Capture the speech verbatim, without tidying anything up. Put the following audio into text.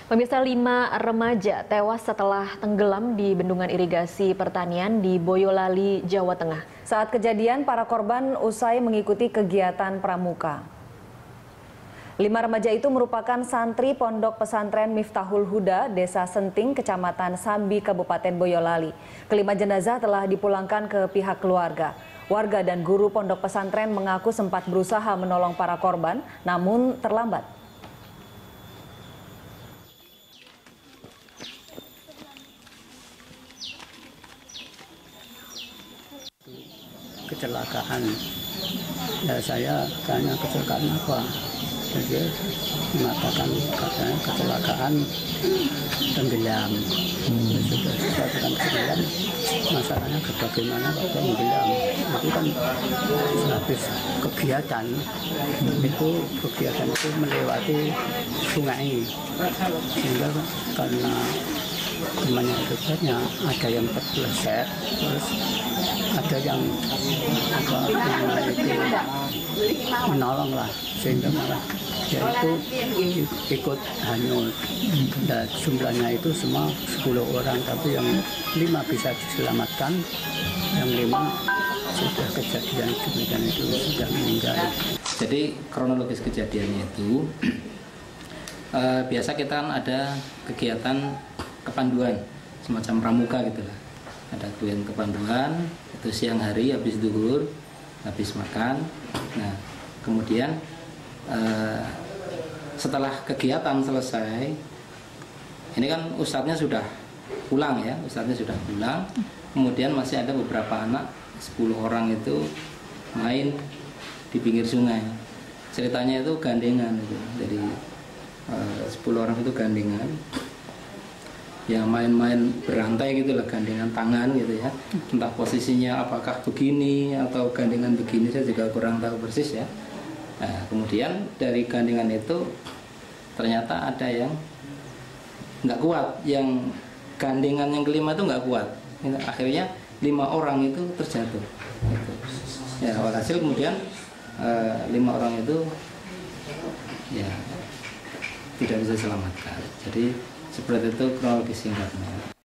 Pemirsa, lima remaja tewas setelah tenggelam di bendungan irigasi pertanian di Boyolali, Jawa Tengah. Saat kejadian, para korban usai mengikuti kegiatan pramuka. Lima remaja itu merupakan santri Pondok Pesantren Miftahul Huda, Desa Senting, Kecamatan Sambi, Kabupaten Boyolali. Kelima jenazah telah dipulangkan ke pihak keluarga. Warga dan guru pondok pesantren mengaku sempat berusaha menolong para korban, namun terlambat. Kecelakaan, ya saya tanya kecelakaan apa, jadi mengatakan katanya kecelakaan tenggelam. Hmm. Sudah kecelakaan tenggelam, masalahnya bagaimana kalau tenggelam, itu kan habis kegiatan, itu kegiatan itu melewati sungai, sehingga karena temannya itu banyak, ada yang terpeleset, terus ada yang apa namanya itu menolong lah, sehingga malah dia itu ikut hanyut. Dan jumlahnya itu semua sepuluh orang, tapi yang lima bisa diselamatkan, yang lima sudah kejadian demikian itu sudah meninggal. Jadi kronologis kejadiannya itu eh, biasa kita kan ada kegiatan kepanduan semacam pramuka gitulah, ada kegiatan kepanduan itu siang hari habis zuhur, habis makan. Nah kemudian eh, setelah kegiatan selesai, ini kan ustadznya sudah pulang ya, ustadznya sudah pulang, kemudian masih ada beberapa anak sepuluh orang itu main di pinggir sungai. Ceritanya itu gandengan itu, jadi eh, sepuluh orang itu gandengan, ya main-main berantai gitu lah, gandengan tangan gitu ya, entah posisinya apakah begini atau gandengan begini, saya juga kurang tahu persis ya. Nah, kemudian dari gandengan itu ternyata ada yang nggak kuat, yang gandengan yang kelima itu nggak kuat, akhirnya lima orang itu terjatuh gitu. Ya walhasil kemudian eh, lima orang itu ya tidak bisa diselamatkan. Jadi seperti itu kronologis singkatnya.